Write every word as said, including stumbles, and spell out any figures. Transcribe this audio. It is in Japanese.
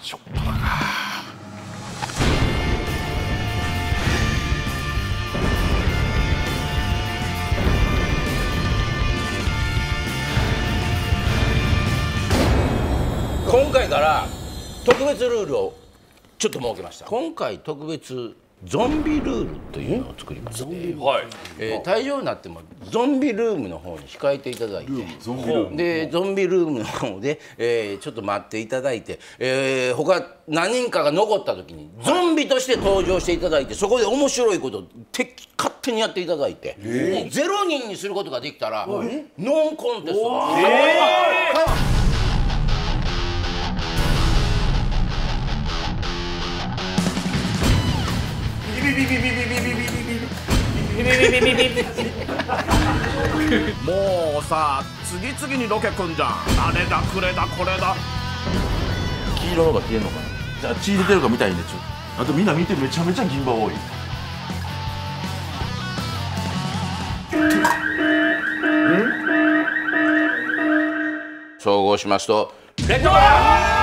しょっぱなか。今回から特別ルールをちょっと設けました。今回特別ゾンビルールというのを作りまして、はい、えー、退場になってもゾンビルームの方に控えていただいて、ゾンビルームでゾンビルームの方で、えー、ちょっと待っていただいて、えー、他何人かが残った時にゾンビとして登場していただいて、そこで面白いことを勝手にやっていただいて、えー、ゼロ人にすることができたらノンコンテストなんです。えーもうさ、次々にロケくんじゃん。あれだこれだこれだ。 黄色のが消えんのかな。じゃあ血出てるか見たいんで、ちょっとあとみんな見て、めちゃめちゃ銀歯多い。総合しますとレッドバー